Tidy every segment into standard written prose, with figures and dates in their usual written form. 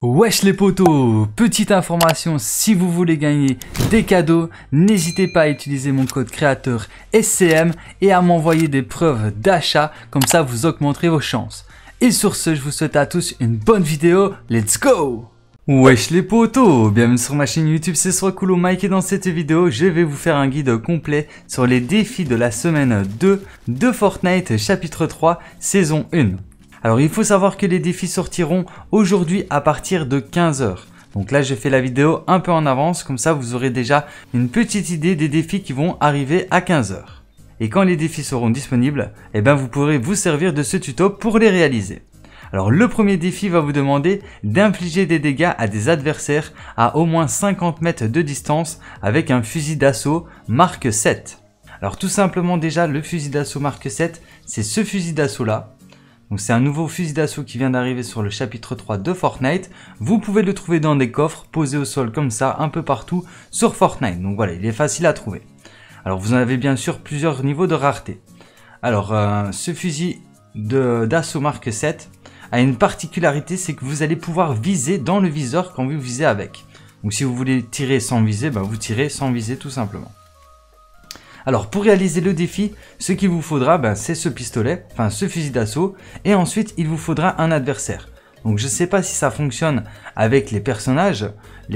Wesh les potos, petite information, si vous voulez gagner des cadeaux, n'hésitez pas à utiliser mon code créateur SCM et à m'envoyer des preuves d'achat, comme ça vous augmenterez vos chances. Et sur ce, je vous souhaite à tous une bonne vidéo, let's go! Wesh les potos, bienvenue sur ma chaîne YouTube, c'est Swakulo Mike et dans cette vidéo, je vais vous faire un guide complet sur les défis de la semaine 2 de Fortnite chapitre 3 saison 1. Alors il faut savoir que les défis sortiront aujourd'hui à partir de 15 h. Donc là je fais la vidéo un peu en avance, comme ça vous aurez déjà une petite idée des défis qui vont arriver à 15 h. Et quand les défis seront disponibles, eh ben vous pourrez vous servir de ce tuto pour les réaliser. Alors le premier défi va vous demander d'infliger des dégâts à des adversaires à au moins 50 mètres de distance avec un fusil d'assaut marque 7. Alors tout simplement déjà le fusil d'assaut marque 7, c'est ce fusil d'assaut là. Donc c'est un nouveau fusil d'assaut qui vient d'arriver sur le chapitre 3 de Fortnite. Vous pouvez le trouver dans des coffres posés au sol comme ça un peu partout sur Fortnite. Donc voilà, il est facile à trouver. Alors vous en avez bien sûr plusieurs niveaux de rareté. Alors ce fusil d'assaut marque 7 a une particularité, c'est que vous allez pouvoir viser dans le viseur quand vous visez avec. Donc si vous voulez tirer sans viser, vous tirez sans viser tout simplement. Alors pour réaliser le défi, ce qu'il vous faudra, c'est ce pistolet, enfin ce fusil d'assaut, et ensuite il vous faudra un adversaire. Donc je ne sais pas si ça fonctionne avec les personnages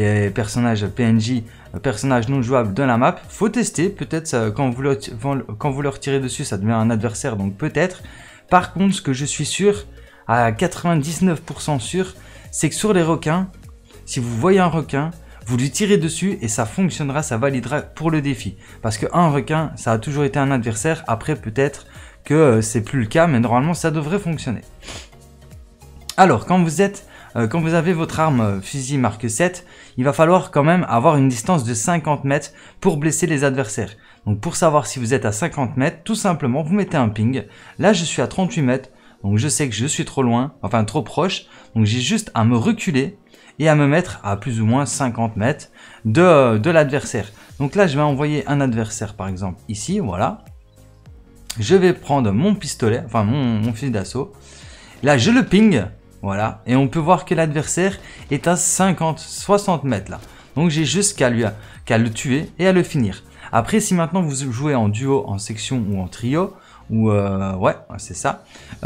PNJ, personnages non jouables de la map. Faut tester, peut-être quand vous leur tirez dessus, ça devient un adversaire, donc peut-être. Par contre, ce que je suis sûr, à 99% sûr, c'est que sur les requins, si vous voyez un requin, vous lui tirez dessus et ça fonctionnera, ça validera pour le défi. Parce qu'un requin, ça a toujours été un adversaire. Après, peut-être que c'est plus le cas, mais normalement, ça devrait fonctionner. Alors, quand vous avez votre arme fusil marque 7, il va falloir quand même avoir une distance de 50 mètres pour blesser les adversaires. Donc, pour savoir si vous êtes à 50 mètres, tout simplement, vous mettez un ping. Là, je suis à 38 mètres. Donc, je sais que je suis trop loin, enfin trop proche. Donc, j'ai juste à me reculer et à me mettre à plus ou moins 50 mètres de l'adversaire. Donc là, je vais envoyer un adversaire, par exemple, ici, voilà. Je vais prendre mon pistolet, enfin mon fusil d'assaut. Là, je le ping, voilà. Et on peut voir que l'adversaire est à 60 mètres là. Donc j'ai juste qu'à le tuer et à le finir. Après, si maintenant vous jouez en duo, en section ou en trio, ou ouais, c'est ça.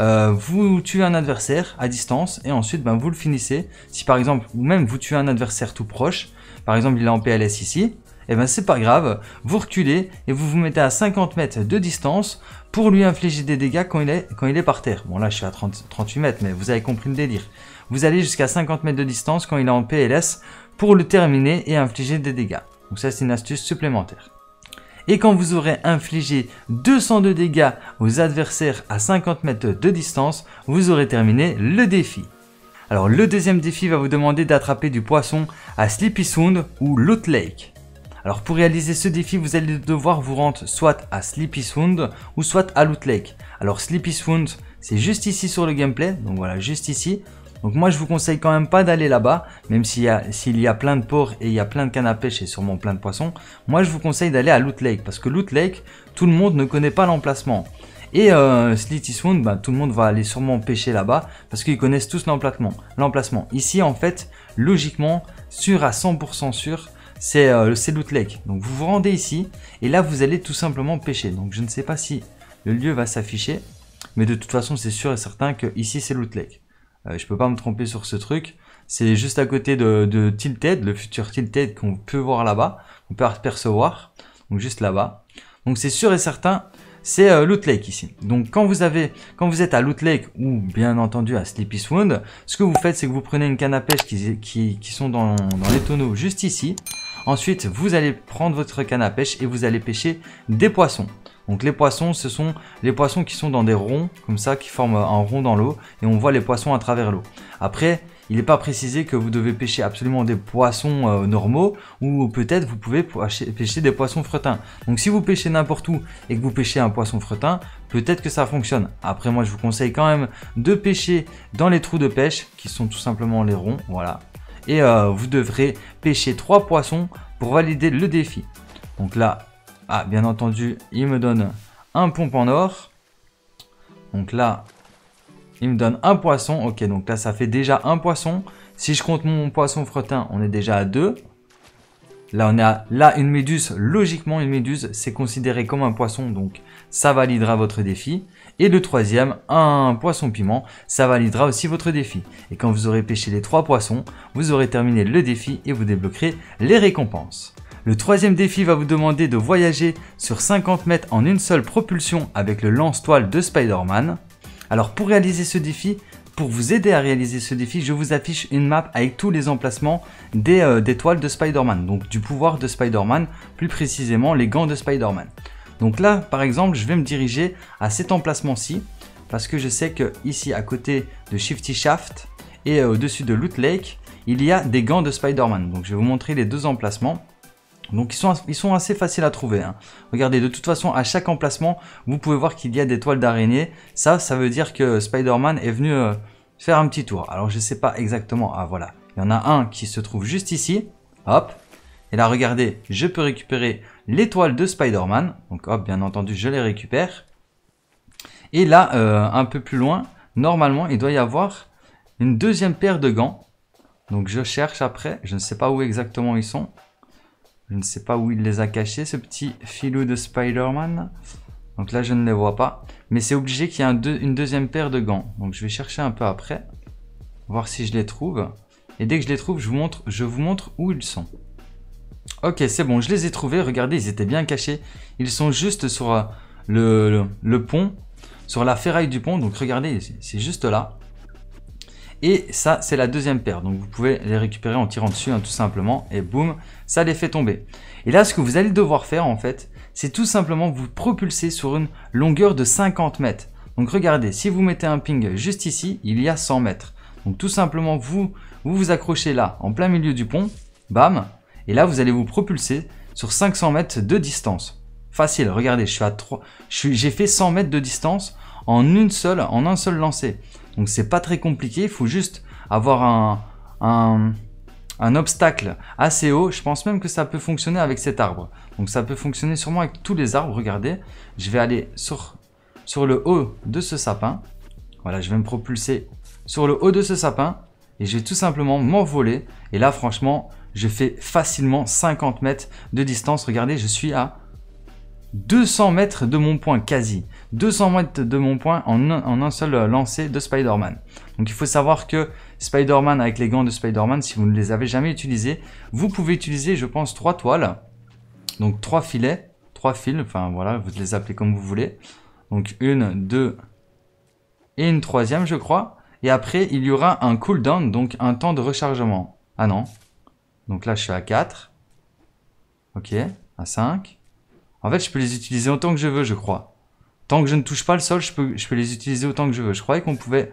Vous tuez un adversaire à distance et ensuite vous le finissez. Si par exemple, ou même vous tuez un adversaire tout proche, par exemple il est en PLS ici, et c'est pas grave, vous reculez et vous vous mettez à 50 mètres de distance pour lui infliger des dégâts quand il est par terre. Bon là je suis à 38 mètres, mais vous avez compris le délire. Vous allez jusqu'à 50 mètres de distance quand il est en PLS pour le terminer et infliger des dégâts. Donc ça c'est une astuce supplémentaire. Et quand vous aurez infligé 202 dégâts aux adversaires à 50 mètres de distance, vous aurez terminé le défi. Alors le deuxième défi va vous demander d'attraper du poisson à Sleepy Sound ou Loot Lake. Alors pour réaliser ce défi, vous allez devoir vous rendre soit à Sleepy Sound ou soit à Loot Lake. Alors Sleepy Sound, c'est juste ici sur le gameplay, donc voilà, juste ici. Donc moi je vous conseille quand même pas d'aller là-bas, même s'il y a plein de ports et il y a plein de cannes à pêche et sûrement plein de poissons. Moi je vous conseille d'aller à Loot Lake, parce que Loot Lake, tout le monde ne connaît pas l'emplacement. Et Sleepy Sound, tout le monde va aller sûrement pêcher là-bas, parce qu'ils connaissent tous l'emplacement. Ici en fait, logiquement, sûr à 100% sûr, c'est Loot Lake. Donc vous vous rendez ici, et là vous allez tout simplement pêcher. Donc je ne sais pas si le lieu va s'afficher, mais de toute façon c'est sûr et certain que ici c'est Loot Lake. Je peux pas me tromper sur ce truc. C'est juste à côté de Tilted, le futur Tilted qu'on peut voir là-bas, qu'on peut apercevoir. Donc juste là-bas. Donc c'est sûr et certain, c'est Loot Lake ici. Donc quand vous êtes à Loot Lake ou bien entendu à Sleepy Sound, ce que vous faites, c'est que vous prenez une canne à pêche qui sont dans les tonneaux juste ici. Ensuite, vous allez prendre votre canne à pêche et vous allez pêcher des poissons. Donc les poissons, ce sont les poissons qui sont dans des ronds, comme ça, qui forment un rond dans l'eau, et on voit les poissons à travers l'eau. Après, il n'est pas précisé que vous devez pêcher absolument des poissons normaux, ou peut-être vous pouvez pêcher des poissons fretins. Donc si vous pêchez n'importe où et que vous pêchez un poisson fretin, peut-être que ça fonctionne. Après moi je vous conseille quand même de pêcher dans les trous de pêche, qui sont tout simplement les ronds, voilà. Et vous devrez pêcher 3 poissons pour valider le défi. Donc là, bien entendu, il me donne un pompe en or. Donc là, il me donne un poisson. Ok, donc là, ça fait déjà un poisson. Si je compte mon poisson fretin, on est déjà à 2. Là, on a là une méduse. Logiquement, une méduse, c'est considéré comme un poisson, donc ça validera votre défi. Et le troisième, un poisson piment, ça validera aussi votre défi. Et quand vous aurez pêché les 3 poissons, vous aurez terminé le défi et vous débloquerez les récompenses. Le troisième défi va vous demander de voyager sur 50 mètres en une seule propulsion avec le lance-toile de Spider-Man. Alors pour réaliser ce défi, pour vous aider à réaliser ce défi, je vous affiche une map avec tous les emplacements des toiles de Spider-Man, donc du pouvoir de Spider-Man, plus précisément les gants de Spider-Man. Donc là, par exemple, je vais me diriger à cet emplacement-ci, parce que je sais que ici, à côté de Shifty Shaft et au-dessus de Loot Lake, il y a des gants de Spider-Man. Donc je vais vous montrer les 2 emplacements. Donc ils sont assez faciles à trouver, hein. Regardez, de toute façon, à chaque emplacement, vous pouvez voir qu'il y a des toiles d'araignée. Ça veut dire que Spider-Man est venu faire un petit tour. Alors je sais pas exactement. Ah voilà, il y en a un qui se trouve juste ici. Hop. Et là, regardez, je peux récupérer les toiles de Spider-Man. Donc hop, bien entendu, je les récupère. Et là, un peu plus loin, normalement, il doit y avoir une deuxième paire de gants. Donc je cherche après. Je ne sais pas où exactement ils sont. Je ne sais pas où il les a cachés, ce petit filou de Spider-Man. Donc là, je ne les vois pas. Mais c'est obligé qu'il y ait une deuxième paire de gants. Donc je vais chercher un peu après. Voir si je les trouve. Et dès que je les trouve, je vous montre où ils sont. Ok, c'est bon, je les ai trouvés. Regardez, ils étaient bien cachés. Ils sont juste sur le pont. Sur la ferraille du pont. Donc regardez, c'est juste là. Et ça, c'est la deuxième paire. Donc, vous pouvez les récupérer en tirant dessus, hein, tout simplement. Et boum, ça les fait tomber. Et là, ce que vous allez devoir faire, en fait, c'est tout simplement vous propulser sur une longueur de 50 mètres. Donc, regardez, si vous mettez un ping juste ici, il y a 100 mètres. Donc, tout simplement, vous accrochez là, en plein milieu du pont. Bam. Et là, vous allez vous propulser sur 500 mètres de distance. Facile. Regardez, j'ai fait 100 mètres de distance en un seul lancer. Donc c'est pas très compliqué, il faut juste avoir un obstacle assez haut. Je pense même que ça peut fonctionner avec cet arbre. Donc ça peut fonctionner sûrement avec tous les arbres. Regardez, je vais aller sur le haut de ce sapin. Voilà, je vais me propulser sur le haut de ce sapin et je vais tout simplement m'envoler. Et là franchement, je fais facilement 50 mètres de distance. Regardez, je suis à 200 mètres de mon point, quasi 200 mètres de mon point en un seul lancer de Spider-Man. Donc il faut savoir que Spider-Man, avec les gants de Spider-Man, si vous ne les avez jamais utilisés, vous pouvez utiliser, je pense, 3 toiles, donc 3 filets, 3 fils, enfin voilà, vous les appelez comme vous voulez. Donc une, deux et une troisième, je crois. Et après il y aura un cooldown, donc un temps de rechargement. Ah non, donc là je suis à 4, ok, à 5. En fait, je peux les utiliser autant que je veux, je crois. Tant que je ne touche pas le sol, je peux les utiliser autant que je veux. Je croyais qu'on pouvait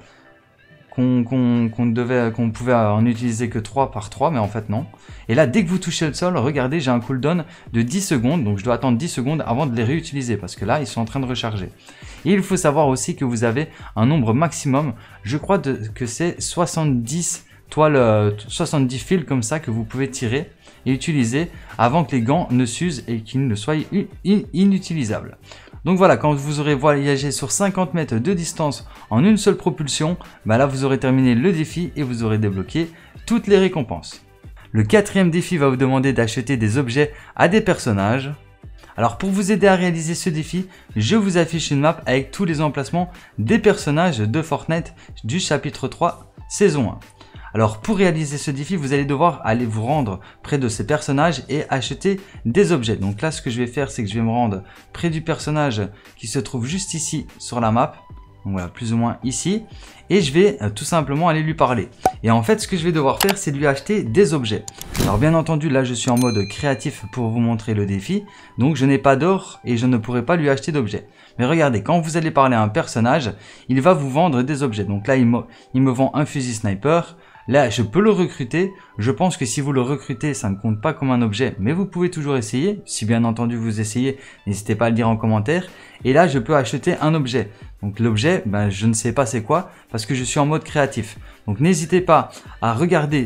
en utiliser que 3 par 3, mais en fait non. Et là, dès que vous touchez le sol, regardez, j'ai un cooldown de 10 secondes. Donc je dois attendre 10 secondes avant de les réutiliser parce que là, ils sont en train de recharger. Et il faut savoir aussi que vous avez un nombre maximum, je crois que c'est 70 toiles, 70 fils comme ça que vous pouvez tirer et utiliser avant que les gants ne s'usent et qu'ils ne soient inutilisables. Donc voilà, quand vous aurez voyagé sur 50 mètres de distance en une seule propulsion, bah là vous aurez terminé le défi et vous aurez débloqué toutes les récompenses. Le quatrième défi va vous demander d'acheter des objets à des personnages. Alors pour vous aider à réaliser ce défi, je vous affiche une map avec tous les emplacements des personnages de Fortnite du chapitre 3 saison 1. Alors pour réaliser ce défi, vous allez devoir aller vous rendre près de ces personnages et acheter des objets. Donc là, ce que je vais faire, c'est que je vais me rendre près du personnage qui se trouve juste ici sur la map. Donc voilà, plus ou moins ici. Et je vais tout simplement aller lui parler. Et en fait, ce que je vais devoir faire, c'est de lui acheter des objets. Alors bien entendu, là, je suis en mode créatif pour vous montrer le défi. Donc je n'ai pas d'or et je ne pourrai pas lui acheter d'objets. Mais regardez, quand vous allez parler à un personnage, il va vous vendre des objets. Donc là, il me vend un fusil sniper. Là, je peux le recruter. Je pense que si vous le recrutez, ça ne compte pas comme un objet, mais vous pouvez toujours essayer. Si bien entendu vous essayez, n'hésitez pas à le dire en commentaire. Et là, je peux acheter un objet. Donc l'objet, ben, je ne sais pas c'est quoi, parce que je suis en mode créatif. Donc n'hésitez pas à regarder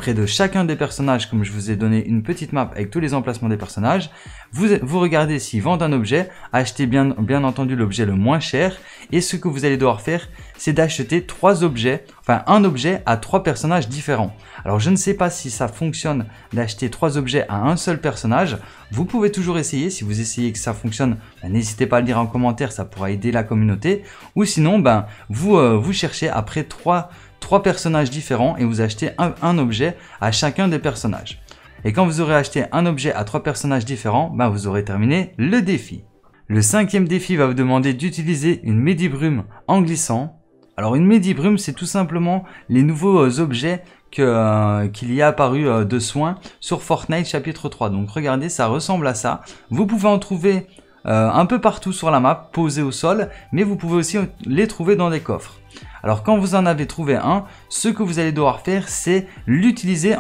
près de chacun des personnages, comme je vous ai donné une petite map avec tous les emplacements des personnages. Vous regardez s'ils vendent un objet, achetez bien entendu l'objet le moins cher. Et ce que vous allez devoir faire, c'est d'acheter 3 objets, enfin un objet à 3 personnages différents. Alors je ne sais pas si ça fonctionne d'acheter 3 objets à un seul personnage. Vous pouvez toujours essayer. Si vous essayez que ça fonctionne, n'hésitez pas à le dire en commentaire, ça pourra aider la communauté. Ou sinon, vous cherchez après 3 personnages différents et vous achetez un objet à chacun des personnages. Et quand vous aurez acheté un objet à 3 personnages différents, vous aurez terminé le défi. Le 5e défi va vous demander d'utiliser une Medibrume en glissant. Alors une Medibrume, c'est tout simplement les nouveaux objets qu'il y a apparu de soins sur Fortnite chapitre 3. Donc regardez, ça ressemble à ça. Vous pouvez en trouver un peu partout sur la map, posés au sol, mais vous pouvez aussi les trouver dans des coffres. Alors quand vous en avez trouvé un, ce que vous allez devoir faire, c'est l'utiliser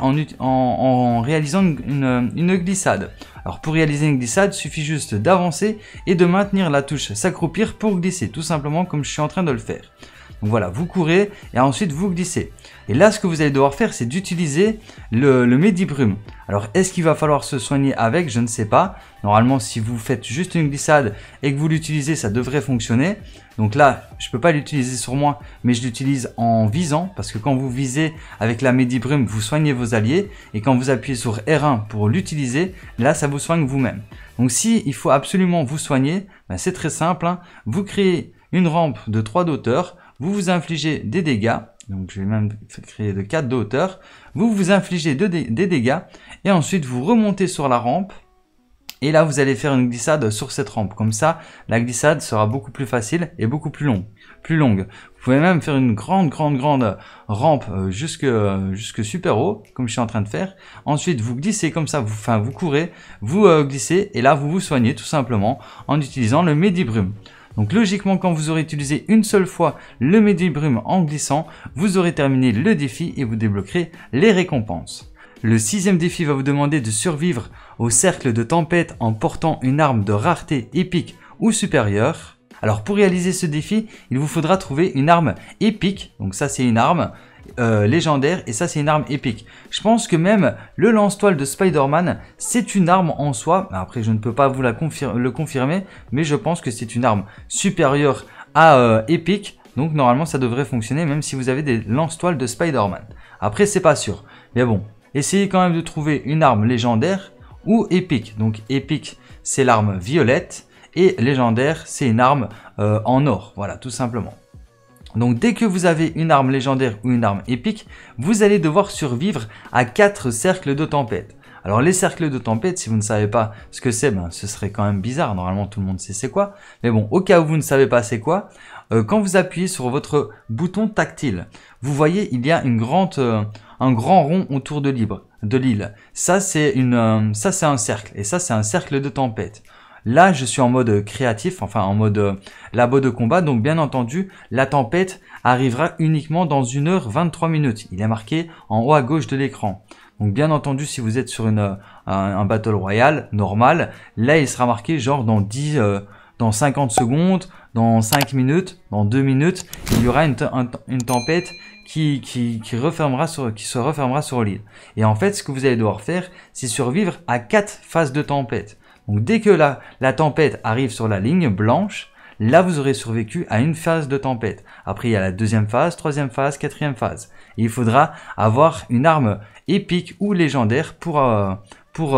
en réalisant une glissade. Alors pour réaliser une glissade, il suffit juste d'avancer et de maintenir la touche s'accroupir pour glisser, tout simplement comme je suis en train de le faire. Donc voilà, vous courez et ensuite vous glissez. Et là, ce que vous allez devoir faire, c'est d'utiliser le Medibrume. Alors, est-ce qu'il va falloir se soigner avec? Je ne sais pas. Normalement, si vous faites juste une glissade et que vous l'utilisez, ça devrait fonctionner. Donc là, je ne peux pas l'utiliser sur moi, mais je l'utilise en visant. Parce que quand vous visez avec la Medibrume, vous soignez vos alliés. Et quand vous appuyez sur R1 pour l'utiliser, là, ça vous soigne vous-même. Donc si il faut absolument vous soigner, c'est très simple. Vous créez une rampe de 3 de hauteur. Vous vous infligez des dégâts, donc je vais même créer de 4 de hauteur, vous vous infligez des dégâts, et ensuite vous remontez sur la rampe, et là vous allez faire une glissade sur cette rampe, comme ça la glissade sera beaucoup plus facile et beaucoup plus longue. Vous pouvez même faire une grande rampe jusque super haut, comme je suis en train de faire. Ensuite vous glissez comme ça, vous courez, vous glissez, et là vous vous soignez tout simplement en utilisant le Medibrume. Donc logiquement, quand vous aurez utilisé une seule fois le Medibrume en glissant, vous aurez terminé le défi et vous débloquerez les récompenses. Le 6e défi va vous demander de survivre au cercle de tempête en portant une arme de rareté épique ou supérieure. Alors pour réaliser ce défi, il vous faudra trouver une arme épique, donc ça c'est une arme légendaire et ça c'est une arme épique. Je pense que même le lance-toile de Spider-Man c'est une arme en soi. Après je ne peux pas vous le confirmer, mais je pense que c'est une arme supérieure à épique. Donc normalement ça devrait fonctionner même si vous avez des lance-toiles de Spider-Man. Après c'est pas sûr, mais bon, essayez quand même de trouver une arme légendaire ou épique. Donc épique c'est l'arme violette et légendaire c'est une arme en or, voilà tout simplement. Donc dès que vous avez une arme légendaire ou une arme épique, vous allez devoir survivre à 4 cercles de tempête. Alors les cercles de tempête, si vous ne savez pas ce que c'est, ce serait quand même bizarre, normalement tout le monde sait c'est quoi. Mais bon, au cas où vous ne savez pas c'est quoi, quand vous appuyez sur votre bouton tactile, vous voyez il y a un grand rond autour de l'île. Ça c'est un cercle, et ça c'est un cercle de tempête. Là, je suis en mode créatif, enfin en mode labo de combat, donc bien entendu, la tempête arrivera uniquement dans 1h23. Il est marqué en haut à gauche de l'écran. Donc bien entendu, si vous êtes sur un Battle Royale normal, là il sera marqué genre dans 50 secondes, dans 5 minutes, dans 2 minutes, il y aura une tempête qui se refermera sur l'île. Et en fait, ce que vous allez devoir faire, c'est survivre à 4 phases de tempête. Donc dès que la tempête arrive sur la ligne blanche, là vous aurez survécu à une phase de tempête. Après il y a la 2e phase, 3e phase, 4e phase. Et il faudra avoir une arme épique ou légendaire pour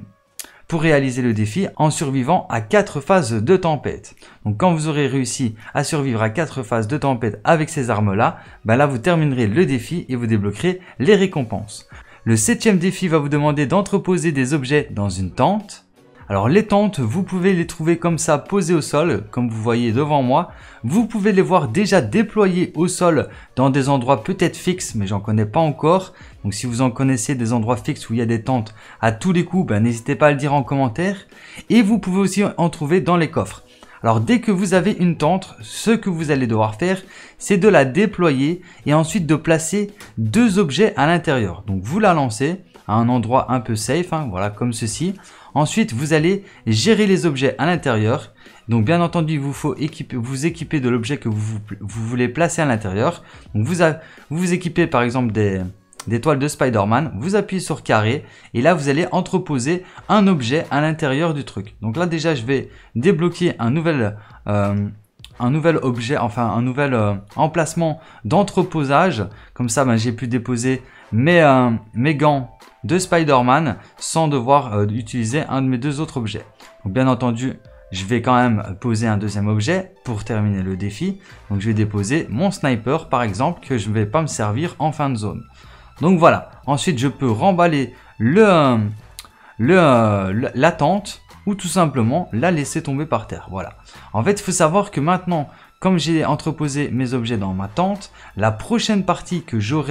réaliser le défi en survivant à 4 phases de tempête. Donc quand vous aurez réussi à survivre à 4 phases de tempête avec ces armes-là, là vous terminerez le défi et vous débloquerez les récompenses. Le 7e défi va vous demander d'entreposer des objets dans une tente. Alors les tentes, vous pouvez les trouver comme ça posées au sol, comme vous voyez devant moi. Vous pouvez les voir déjà déployées au sol dans des endroits peut-être fixes, mais j'en connais pas encore. Donc si vous en connaissez des endroits fixes où il y a des tentes à tous les coups, n'hésitez pas à le dire en commentaire. Et vous pouvez aussi en trouver dans les coffres. Alors dès que vous avez une tente, ce que vous allez devoir faire, c'est de la déployer et ensuite de placer 2 objets à l'intérieur. Donc vous la lancez à un endroit un peu safe, voilà comme ceci. Ensuite, vous allez gérer les objets à l'intérieur. Donc, bien entendu, il vous faut vous équiper de l'objet que vous voulez placer à l'intérieur. Donc, vous équipez par exemple des d'étoiles de Spider-Man, vous appuyez sur carré et là vous allez entreposer un objet à l'intérieur du truc. Donc là déjà je vais débloquer un nouvel objet, enfin un nouvel emplacement d'entreposage. Comme ça j'ai pu déposer mes gants de Spider-Man sans devoir utiliser un de mes deux autres objets. Donc bien entendu, je vais quand même poser un deuxième objet pour terminer le défi. Donc je vais déposer mon sniper par exemple que je ne vais pas me servir en fin de zone. Donc voilà, ensuite je peux remballer la tente ou tout simplement la laisser tomber par terre. Voilà. En fait, il faut savoir que maintenant, comme j'ai entreposé mes objets dans ma tente, la prochaine partie que je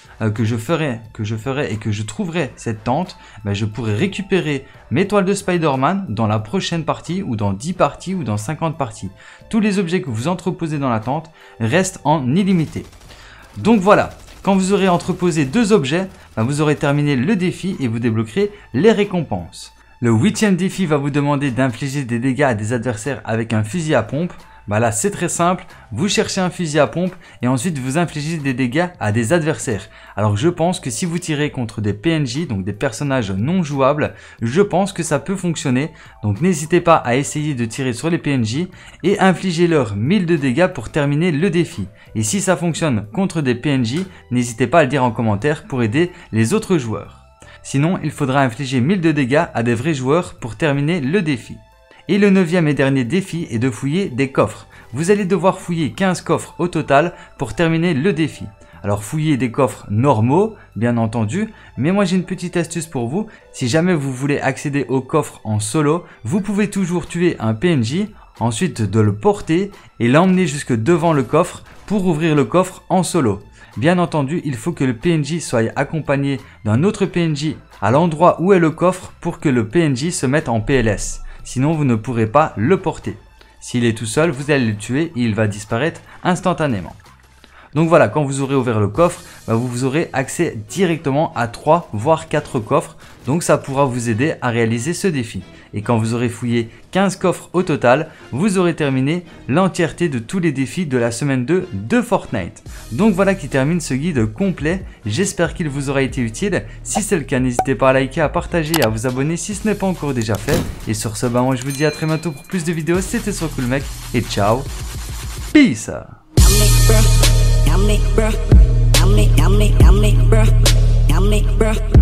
ferai et que je trouverai cette tente, je pourrai récupérer mes toiles de Spider-Man dans la prochaine partie ou dans 10 parties ou dans 50 parties. Tous les objets que vous entreposez dans la tente restent en illimité. Donc voilà, quand vous aurez entreposé 2 objets, vous aurez terminé le défi et vous débloquerez les récompenses. Le 8e défi va vous demander d'infliger des dégâts à des adversaires avec un fusil à pompe. Là c'est très simple, vous cherchez un fusil à pompe et ensuite vous infligez des dégâts à des adversaires. Alors je pense que si vous tirez contre des PNJ, donc des personnages non jouables, je pense que ça peut fonctionner. Donc n'hésitez pas à essayer de tirer sur les PNJ et infligez-leur 1000 de dégâts pour terminer le défi. Et si ça fonctionne contre des PNJ, n'hésitez pas à le dire en commentaire pour aider les autres joueurs. Sinon, il faudra infliger 1000 de dégâts à des vrais joueurs pour terminer le défi. Et le 9e et dernier défi est de fouiller des coffres. Vous allez devoir fouiller 15 coffres au total pour terminer le défi. Alors fouillez des coffres normaux, bien entendu, mais moi j'ai une petite astuce pour vous. Si jamais vous voulez accéder au coffre en solo, vous pouvez toujours tuer un PNJ, ensuite de le porter et l'emmener jusque devant le coffre pour ouvrir le coffre en solo. Bien entendu, il faut que le PNJ soit accompagné d'un autre PNJ à l'endroit où est le coffre pour que le PNJ se mette en PLS. Sinon, vous ne pourrez pas le porter. S'il est tout seul, vous allez le tuer et il va disparaître instantanément. Donc voilà, quand vous aurez ouvert le coffre, vous aurez accès directement à 3 voire 4 coffres. Donc ça pourra vous aider à réaliser ce défi. Et quand vous aurez fouillé 15 coffres au total, vous aurez terminé l'entièreté de tous les défis de la semaine 2 de Fortnite. Donc voilà qui termine ce guide complet. J'espère qu'il vous aura été utile. Si c'est le cas, n'hésitez pas à liker, à partager et à vous abonner si ce n'est pas encore déjà fait. Et sur ce, moi je vous dis à très bientôt pour plus de vidéos. C'était SoCoolMec et ciao. Peace. Yummy, bruh.